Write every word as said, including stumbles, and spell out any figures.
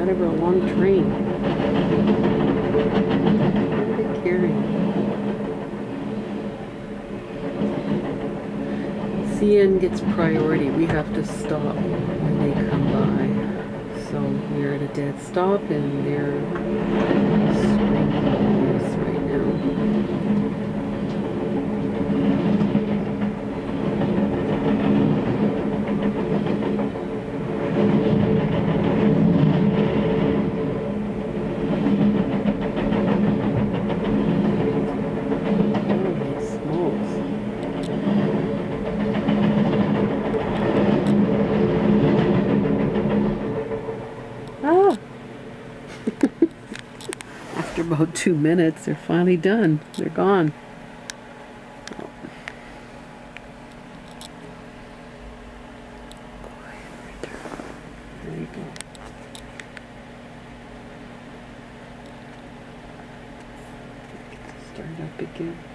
Got over a long train. What are they carrying? C N gets priority. We have to stop when they come by. So we're at a dead stop and they're screaming at us right now. After about two minutes, they're finally done. They're gone. Oh. There you go. Start up again.